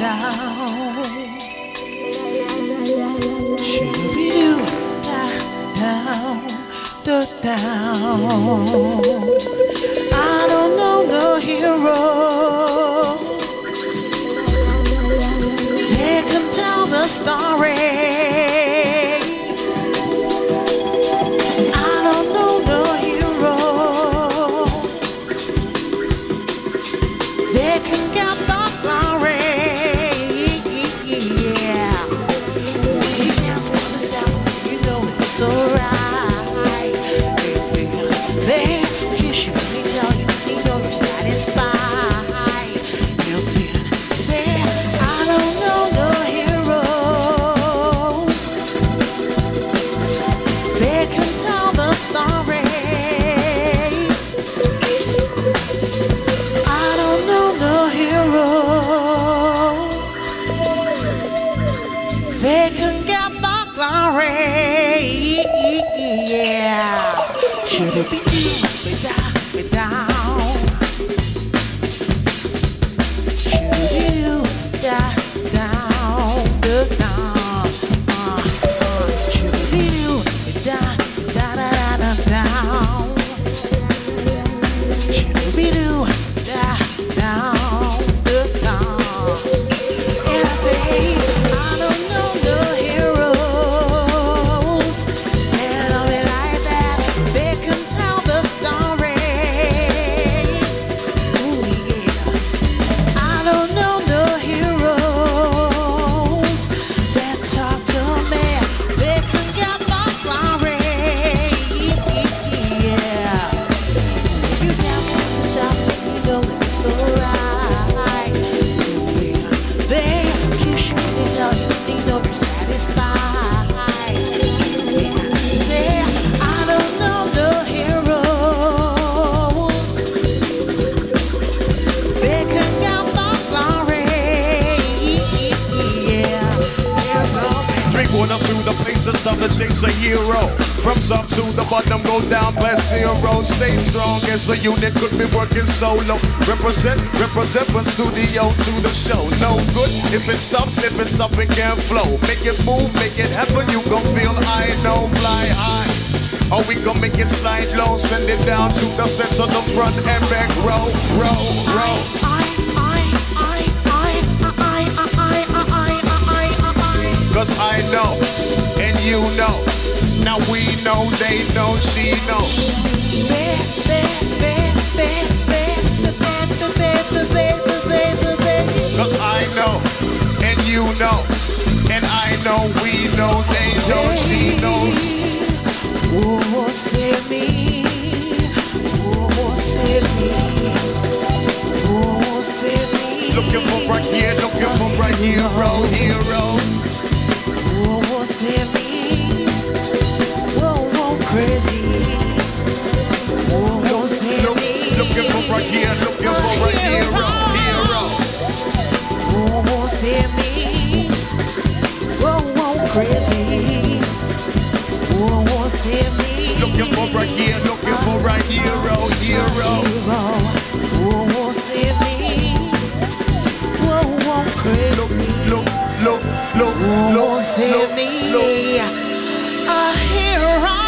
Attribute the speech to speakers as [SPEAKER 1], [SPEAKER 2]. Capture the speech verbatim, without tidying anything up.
[SPEAKER 1] down. Shoo-doo, down, down, down. I don't know no hero. They can tell the story. I don't know no hero. They can get the glory. Yeah. You dance for the south, you know it's alright. They kiss you, they tell you, they know you're satisfied. You can say, I don't know no hero. They can tell the story. I don't know no hero. They can get the glory. Yeah. Should it be you? Be down, be down. Should you down, down, down? Uh, uh. Should it be you? Be down, down, down, down. Should it be you? Down, down, down. And I say, I don't know no heroes. They love me like that. They can tell the story. Ooh, yeah. I don't know no heroes that talk to me. They can get the glory. Yeah. You dance with yourself, you know it's alright. They kiss you, they tell you, they know you're satisfied. Yeah. Say, I don't know no hero. They can get the glory. Yeah. Yeah.
[SPEAKER 2] Drink water through the place and stuff to chase a hero. From top to the bottom, go down past zero. Stay strong as a unit, could be working solo. Represent, represent from studio to the show. No good if it stops, if it's up, it can't flow. Make it move, make it happen, you gon' feel I know, fly high. Or we gon' make it slide low, send it down to the center of the front and back row, row, row.
[SPEAKER 1] I, I, I, I, I, I, I, I, I, I, I.
[SPEAKER 2] Cause I know, and you know. Now we know, they know, she knows. Cause I know, and you know, and I know, we know, they know, she knows.
[SPEAKER 1] Oh, save me. Oh, save me. Oh, save me.
[SPEAKER 2] Looking for right here, looking for right hero, hero.
[SPEAKER 1] Oh, save me. Whoa, whoa, crazy. Oh, save
[SPEAKER 2] Look,
[SPEAKER 1] me.
[SPEAKER 2] looking for right here, looking for right hero, hero.
[SPEAKER 1] Oh, save me. Whoa, whoa, crazy. Oh, save me.
[SPEAKER 2] Looking for right here, looking for right hero, hero.
[SPEAKER 1] Oh, save me. Whoa, whoa, crazy.
[SPEAKER 2] Look, look, look, look,
[SPEAKER 1] Oh,
[SPEAKER 2] look,
[SPEAKER 1] save
[SPEAKER 2] look,
[SPEAKER 1] me.
[SPEAKER 2] look.
[SPEAKER 1] A hero.